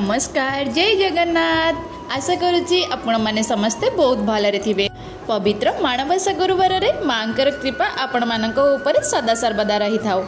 नमस्कार, जय जगन्नाथ। आशा करुच्ची आपण माने समस्ते बहुत भलरे थिबे। पवित्र माणबसा गुरुवार रे मांकर कृपा आपण मानक ऊपर सदा सर्वदा रही थाओ।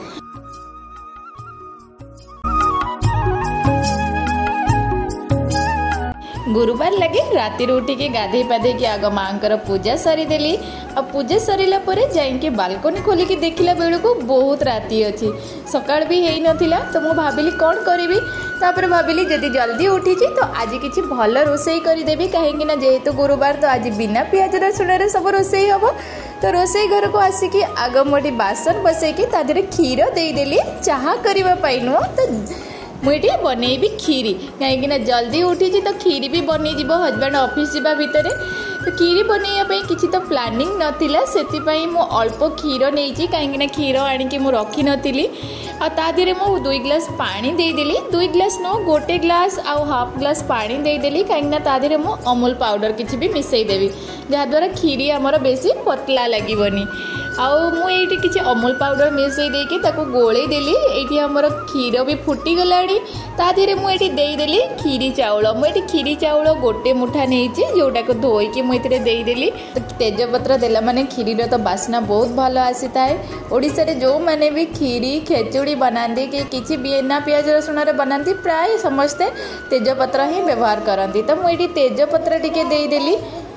गुरुवार लगे राति उठी के गाधे पाधे के आग मांकर पूजा सरीदेली। अब पूजा सरीला परे जाइके बालकनी खोलिकी देखला बेलू बहुत राति अच्छी, सकाळ भी हेई नथिला। तो मु भाबिली कौन करी, तापर भाबिली जदि जल्दी उठी तो आज किसी भल रोसई करदेवी, कहीं जेहेतु गुरुवार तो आज बिना पियाज रसुण सब रोसई हम। तो रोसई घर को आसिकी आग मोटी बासन बसैकी तादेरे क्षीर देदेली, चाहा करने नुह तो मुझे बनईबी खीरी, कहीं जल्दी उठी तो खीरी भी बनईज हजबैंड ऑफिस जावा भितर। तो खीरी बनवाई किसी तो प्लानिंग नाला, से अल्प क्षीर नहीं कहीं क्षीर आणिकी मु रखी नी। आधे मु 2 ग्लास पानी देदेली, 2 ग्लास न 1 ग्लास आउ हाफ ग्लास पानी देदेली, कहीं ताधे मु अमूल पाउडर किसी भी मिसईदेवी, जहाद्वारा खीरी आमर बेसी पतला लगनी। आउठी किसी अमूल पाउडर मिसई देकी गोले देली। ये आमर क्षीर भी फुटी गलानी, ताधे मुझे देदेली खीरी चाउल। मुझे खीरी चाउल 1 मुठा नहीं, जोटा को धोईकी मुझे देदेली। तेजपत्र देला माने खीरी तो बास्ना बहुत भल आसी थाए। ओडिशा रे जो माने भी खीरी खेचुड़ी बनाती कि किसी बिना पियाज रसुण बनाती, प्राय समस्ते तेजपत्र ही व्यवहार करती। तो मुझे तेजपत्र टिके देदेली।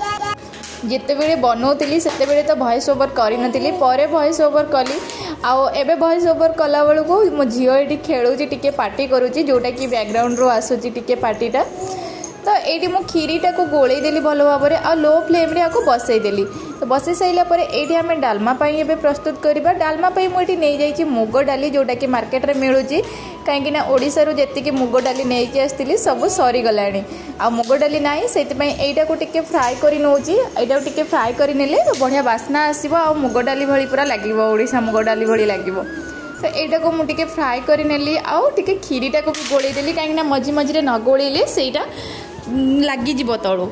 जितेबले बनौली से तो वॉइस ओवर करी नथिली, परे वॉइस ओवर कली। आबे वॉइस ओवर कला बेलू मो झील ये खेलुची टिके पार्टी करुच्ची, जोटा कि बैकग्राउंड रो आसूची टिके पार्टीटा। तो ये मु खीरीटा को गोलई देली भल भाव में, आ लो फ्लेम रे आको बसईदेली। तो बसई सारा पर ये आम डालमा एबे प्रस्तुत करवा। डालमा मुझे नहीं जाइए मुग डाली, जोटा कि मार्केट में मिलूँ, कहीं ओडिशा जी मुग डाली नहीं आसती सब सरीगला। आ मुग डाली ना से यहीटा को टिके फ्राए कर नौची, यहाँ टिके फ्राए कर नेले बढ़िया बास्ना आसो। आ मुग डाली भली पूरा लगे, ओडिशा मुग डाली भली लगे। तो यहाँ को मुझे फ्राए कर नेली, आउ टिके खीरीटा को भी गोलई देली, कहीं मझी मझे न गोलैले सेटा लगिज तलू।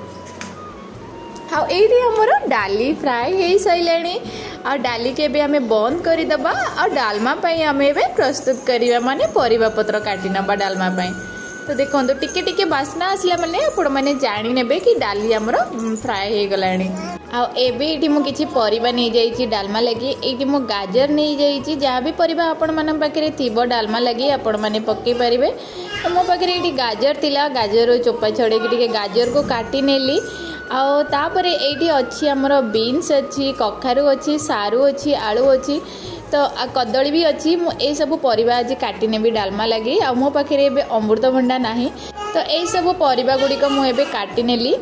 हाँ ये आमर डाली फ्राए हो सारे। आ डाली के आम बंद करदे आ डालमा आम ए प्रस्तुत करवा, माने परिबा पत्र काटी नबा डालमा। तो देखो टिके टिके बास्ना आसला माने आपण माने जानी नेबे कि डाली आमर फ्राए हो गलानी। आबे मु किछि परिबा नहीं जाइछि डालमा लगी। ये मु गाजर नहीं जाइछि, जहाँ भी परिबा आपण मन पाखे थिबो डालमा लगी आपण माने पकई पारिबे। तो मो पाखे ये गाजर थिला, गाजर चोपा छड़ेकी टिके गाजर को काटी नेली। आउे ये अच्छी आमर बीन्स अच्छी, कखारू अच्छी, सारू अच्छी, आलू अच्छी, तो कदली भी अच्छी। मुझे सब परिबा आज काटी नेबी डालमा लगी। आ मो पाखे एबे अमृतभंडा नाही, तो यही सब परिबा गुड़िक मुझे काटी नेली।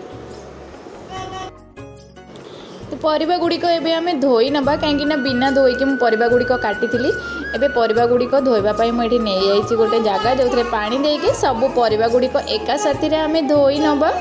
तो परिबा गुड़िक एबे आमे धोई नबा, कहीं बिना धोईकी मु परिबा गुड़िक काटी थी। एबे परिबा गुड़िक धोइबा मुझे नहीं जाइए गोटे जगह, जो थे पानी देके सब परिबा गुड़िक एका साथी आमे धोई नबा।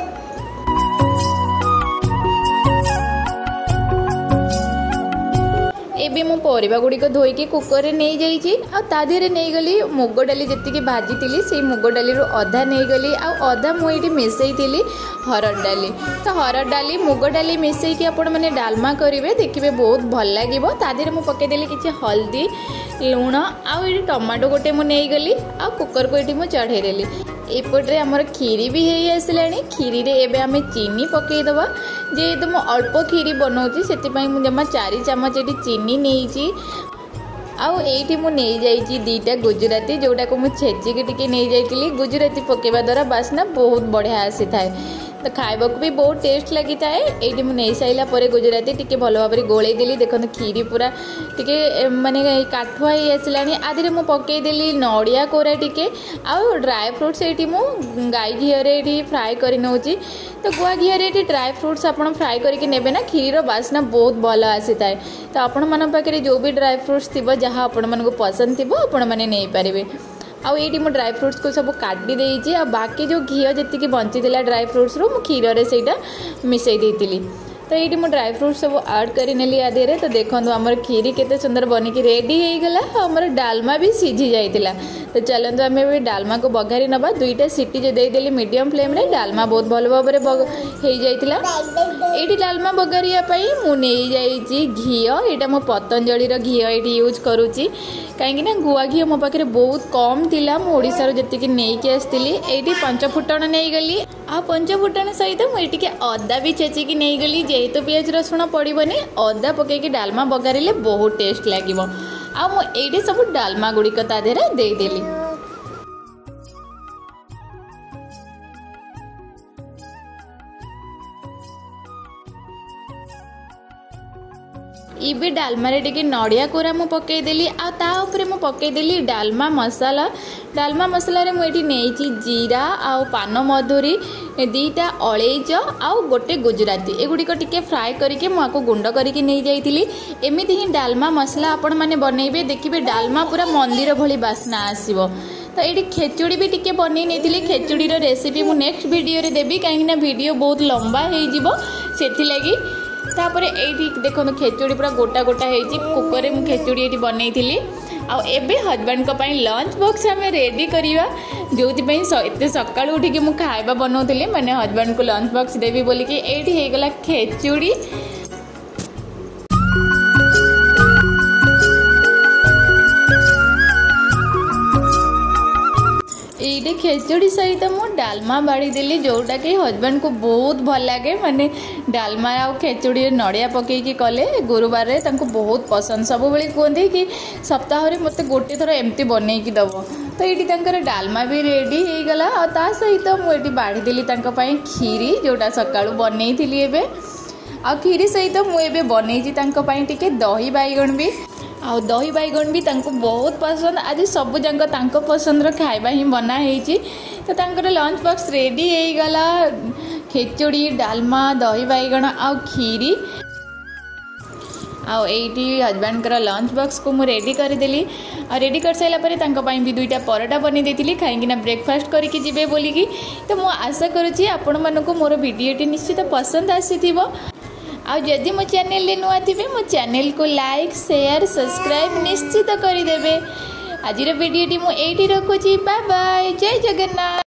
एबे मु परिबा गुड़िक धोईकी कुकर रे नहीं जाइए। आधे नहीं गली मुग डाली जी भाजी थी, से मुग डाली अधा नहीं गली, आधा मुझे मिसई थी हरड़ डाली। तो हरड़ डाली मुग डाली मिसईकी आपण मैंने डालमा करेंगे, देखिए बहुत भल लगे। तादेह मुझे पकईदेली किसी हल्दी लुण आउ टमाटो गोटे मुझे नहीं गली, आ कुकर को ये चढ़ेदेली। एपटे आमर खीरी भी हो आसला। खीरी रे एबे आमे चीनी पकईदबा, जेहेतु मु अल्प खीरी बनाऊँगी से जमा 4 चामच ये चीनी नहीं। आउ ये मुझे नहीं जाइए 2टा गुजराती, जोटा को मुझे छेचिकी टिके नहीं जाइली। गुजराती पकेवा द्वारा बास्ना बहुत बढ़िया आसी थाए, तो खाइबा भी बहुत टेस्ट लगी थाए। ये मुझे नहीं सारा पर गुजराती टिके भल भाव में गोलई देली। देखो खीरी पूरा टिके माने काठुआ ही आसला। आधे मुझे पकईदेली नड़िया कोरा टिके, आउ ड्राए फ्रुट्स ये गाई घी फ्राए कर नौची। तो गुआ घी ये ड्राए फ्रुट्स आप फ्राए करके नेबे ना, खीर बास्ना बहुत भल आसी थाए। तो आपण मन पाखे जो भी ड्राए फ्रुट्स थी, जहाँ आपण मानक पसंद थी आपण मैंने नहीं पारे। आउ ये मु ड्राई फ्रुट्स को सब काटी देइछि, आ बाकी जो घी जी बंची ड्राई फ्रुट्स रो मु क्षीर रे सेटा मिसई देइतिली। तो ये मुझे ड्राई फ्रूट सब ऐड करें या देहरे। तो देखो आमर खीरी केते सुंदर बनिकी रेडी हो गला। आमर डालमा भी सीझी जाइतिला। तो चलते आम डालमा को बघारी नवा। दुईटा सीटी जो देदेली मीडियम फ्लेम रे डालमा बहुत भल भाव में ये डालमा बघारियापाई मुझे घी। यहाँ मो पतंजलि घी ये यूज करुच्ची कहीं गुआ घी मो पाखे बहुत कम थिला। मुझार जी नहीं आसती ये 5 फुटण नहीं गली। आ 5 फुटण सहित मुझे अदा भी छेचिकी नहीं गली। जेहेतु पियाज रसुण पड़ोनी अदा पकईकि डालमा बघारे बहुत टेस्ट लगे। आईटी सब डालमा गुड़िक ता देहरे देदेली। इबे डालमा रे टिके नड़िया कोरा मु पकईदेली। आउे मु पकईदेली डालमा मसाला। डालमा मसाला रे मुझे नहीं जीरा आउ पान मधुरी 2टा अलैच आउ गोटे गुजराती एगुड़िक टिके फ्राए करके मुझे गुंड करके नहीं जाइली। एमती ही डालमा मसला आपण मैंने बनइबे देखिए डालमा पूरा मंदिर भली बास्ना आसीबो। तो ये खेचुड़ी भी टिके बनई नहीं। खेचुड़ी रेसिपी मु नेक्स्ट वीडियो रे देबी कहीं वीडियो बहुत लंबा हो लगी। तापर ये देखो खेचुड़ी पूरा गोटा गोटा होती कुकर में खेचुड़ी ये बनई थी। आबे हजबैंड को लंच बॉक्स आम रेडी करवा जो एत सका उठिक मुझे खाଇବା बनाऊली मैंने हजबैंड को लंच बॉक्स देवी बोलिकी ये होगला खेचुड़ी। ये खेचुड़ी सहित मु डालमा बाड़ी देली जोटा कि हजबैंड को बहुत भल लगे। माने डालमा आ खेचुड़ी नड़िया पकईकी कले गुरुवार रे तांको बहुत पसंद। सब बेले कहते कि सप्ताह रे मते गोटे थर एमती बनईकी दब। तो ये डालमा भी रेडी हो गला। आ सहित मुझे बाढ़ी देली खीरी जोटा सकाळू बनई थी। एबे आ खीरी सहित मुझे बनई टिके दही बैगण भी। आ दही बैगण भी तांको बहुत पसंद। आज सब जाक तांको पसंद खाइबा ही बना है। तो तांकर लंच बॉक्स रेडी हो गला। खेचुड़ी डालमा दही बैगण आ खीरी आईटी हजबैंड लंच बॉक्स को मुझे रेडी करदेली। रेडी कर सारापर भी 2टा परोटा बनी देती कहीं ब्रेकफास्ट करके जीवे बोलिकी। तो मु आशा करुँची आपण मानक मोर वीडियोटी निश्चित पसंद आसीथिबो। जदि मो चैनल रे नुआ थे मो चैनल को लाइक शेयर सब्सक्राइब निश्चित करदेवे। आज वीडियोटी मुझे रखुची। Bye bye. जय जगन्नाथ।